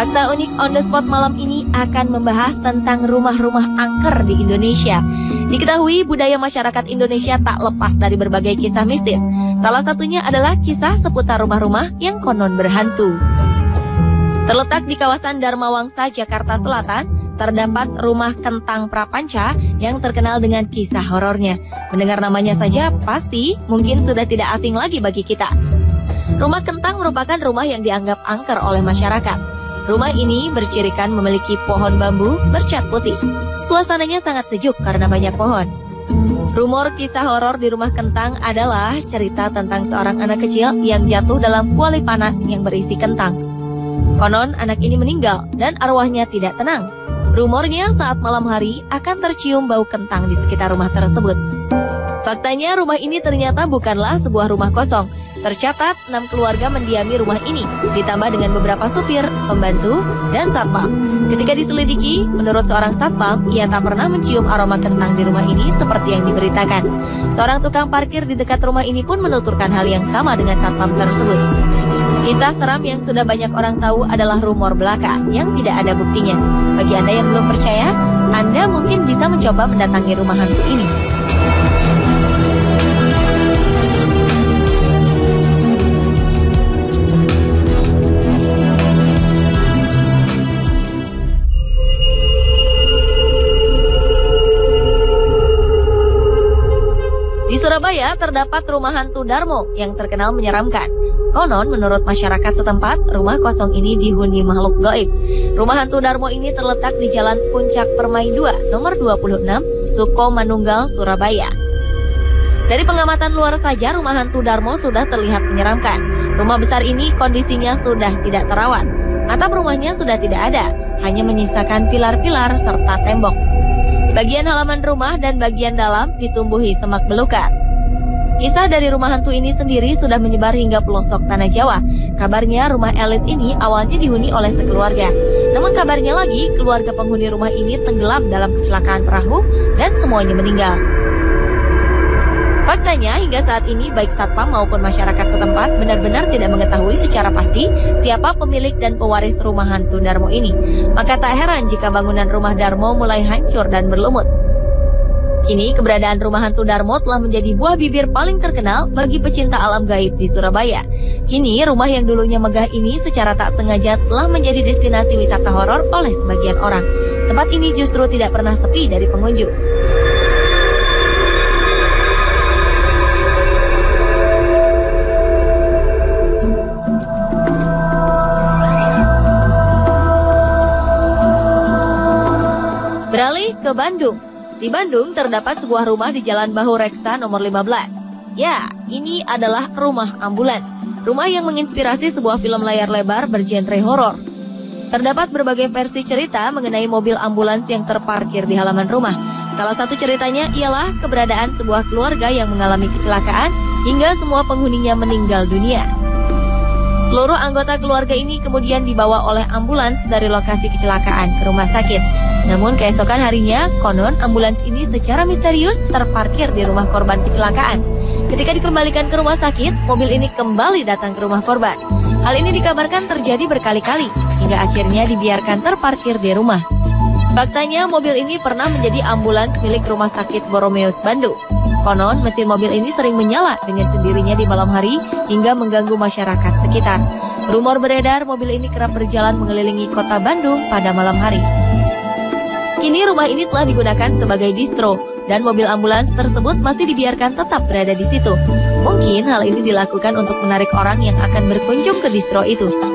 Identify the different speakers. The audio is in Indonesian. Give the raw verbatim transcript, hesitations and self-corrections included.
Speaker 1: Fakta unik on the spot malam ini akan membahas tentang rumah-rumah angker di Indonesia. Diketahui budaya masyarakat Indonesia tak lepas dari berbagai kisah mistis. Salah satunya adalah kisah seputar rumah-rumah yang konon berhantu. Terletak di kawasan Dharma Wangsa, Jakarta Selatan, terdapat rumah Kentang Prapanca yang terkenal dengan kisah horornya. Mendengar namanya saja pasti mungkin sudah tidak asing lagi bagi kita. Rumah Kentang merupakan rumah yang dianggap angker oleh masyarakat. Rumah ini bercirikan memiliki pohon bambu bercat putih. Suasananya sangat sejuk karena banyak pohon. Rumor kisah horor di rumah Kentang adalah cerita tentang seorang anak kecil yang jatuh dalam kuali panas yang berisi kentang. Konon anak ini meninggal dan arwahnya tidak tenang. Rumornya saat malam hari akan tercium bau kentang di sekitar rumah tersebut. Faktanya rumah ini ternyata bukanlah sebuah rumah kosong. Tercatat enam keluarga mendiami rumah ini, ditambah dengan beberapa supir, pembantu, dan satpam. Ketika diselidiki, menurut seorang satpam, ia tak pernah mencium aroma kentang di rumah ini seperti yang diberitakan. Seorang tukang parkir di dekat rumah ini pun menuturkan hal yang sama dengan satpam tersebut. Kisah seram yang sudah banyak orang tahu adalah rumor belaka yang tidak ada buktinya. Bagi Anda yang belum percaya, Anda mungkin bisa mencoba mendatangi rumah hantu ini. Di Surabaya terdapat rumah hantu Darmo yang terkenal menyeramkan. Konon menurut masyarakat setempat, rumah kosong ini dihuni makhluk gaib. Rumah hantu Darmo ini terletak di Jalan Puncak Permai dua, nomor dua puluh enam, Suko Manunggal, Surabaya. Dari pengamatan luar saja, rumah hantu Darmo sudah terlihat menyeramkan. Rumah besar ini kondisinya sudah tidak terawat. Atap rumahnya sudah tidak ada, hanya menyisakan pilar-pilar serta tembok. Bagian halaman rumah dan bagian dalam ditumbuhi semak belukar. Kisah dari rumah hantu ini sendiri sudah menyebar hingga pelosok tanah Jawa. Kabarnya rumah elit ini awalnya dihuni oleh sekeluarga. Namun kabarnya lagi, keluarga penghuni rumah ini tenggelam dalam kecelakaan perahu dan semuanya meninggal. Faktanya hingga saat ini baik satpam maupun masyarakat setempat benar-benar tidak mengetahui secara pasti siapa pemilik dan pewaris rumah hantu Darmo ini. Maka tak heran jika bangunan rumah Darmo mulai hancur dan berlumut. Kini keberadaan rumah hantu Darmo telah menjadi buah bibir paling terkenal bagi pecinta alam gaib di Surabaya. Kini rumah yang dulunya megah ini secara tak sengaja telah menjadi destinasi wisata horor oleh sebagian orang. Tempat ini justru tidak pernah sepi dari pengunjung. Beralih ke Bandung. Di Bandung terdapat sebuah rumah di Jalan Bahu Reksa nomor lima belas. Ya, ini adalah rumah ambulans. Rumah yang menginspirasi sebuah film layar lebar bergenre horor. Terdapat berbagai versi cerita mengenai mobil ambulans yang terparkir di halaman rumah. Salah satu ceritanya ialah keberadaan sebuah keluarga yang mengalami kecelakaan hingga semua penghuninya meninggal dunia. Seluruh anggota keluarga ini kemudian dibawa oleh ambulans dari lokasi kecelakaan ke rumah sakit. Namun keesokan harinya, konon ambulans ini secara misterius terparkir di rumah korban kecelakaan. Ketika dikembalikan ke rumah sakit, mobil ini kembali datang ke rumah korban. Hal ini dikabarkan terjadi berkali-kali, hingga akhirnya dibiarkan terparkir di rumah. Faktanya, mobil ini pernah menjadi ambulans milik Rumah Sakit Boromeus Bandung. Konon, mesin mobil ini sering menyala dengan sendirinya di malam hari hingga mengganggu masyarakat sekitar. Rumor beredar mobil ini kerap berjalan mengelilingi kota Bandung pada malam hari. Kini rumah ini telah digunakan sebagai distro dan mobil ambulans tersebut masih dibiarkan tetap berada di situ. Mungkin hal ini dilakukan untuk menarik orang yang akan berkunjung ke distro itu